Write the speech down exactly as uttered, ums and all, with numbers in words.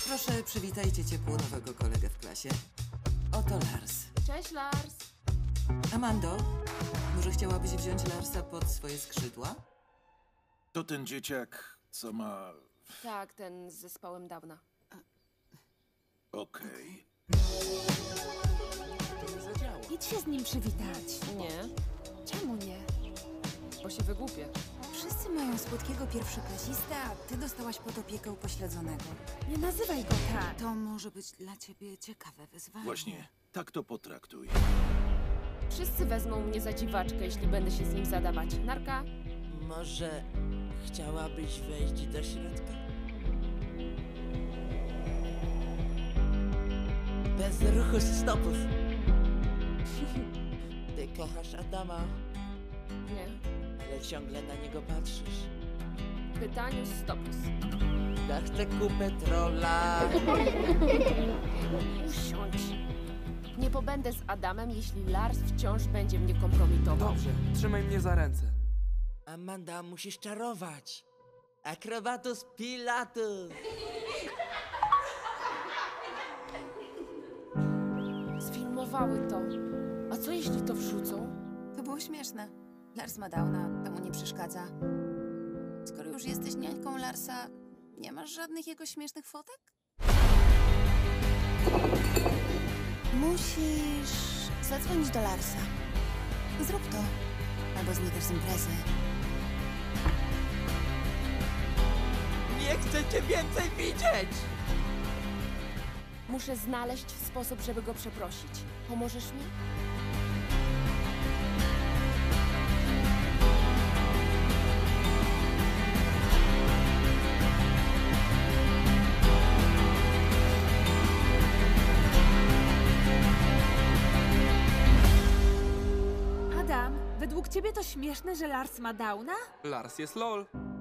Proszę, przywitajcie ciepło nowego kolegę w klasie. Oto Lars. Cześć, Lars. Amando, może chciałabyś wziąć Larsa pod swoje skrzydła? To ten dzieciak, co ma... Tak, ten z zespołem dawna. Okej. Idź się z nim przywitać. Nie, Czemu nie? bo się wygłupię. Wszyscy mają słodkiego pierwszoklasistę, a ty dostałaś pod opiekę upośledzonego. Nie nazywaj go tak. To może być dla ciebie ciekawe wyzwanie. Właśnie, tak to potraktuj. Wszyscy wezmą mnie za dziwaczkę, jeśli będę się z nim zadawać. Narka? Może chciałabyś wejść do środka? Bez ruchu stopów. Ty kochasz Adama, Nie. ale ciągle na niego patrzysz. Pytaniu stopus. Ja chcę kupę trolla. Usiądź. Nie pobędę z Adamem, jeśli Lars wciąż będzie mnie kompromitował. Dobrze, trzymaj mnie za ręce. Amanda, musisz czarować. Akrobatus Pilatus. Sfilmowały to. A co jeśli to wrzucą? To było śmieszne. Lars ma Downa, temu nie przeszkadza. Skoro już jesteś niańką Larsa, nie masz żadnych jego śmiesznych fotek? Musisz zadzwonić do Larsa. Zrób to. Albo znikasz z imprezy. Nie chcę cię więcej widzieć! Muszę znaleźć sposób, żeby go przeprosić. Pomożesz mi? Adam, według ciebie to śmieszne, że Lars ma Downa? Lars jest lol.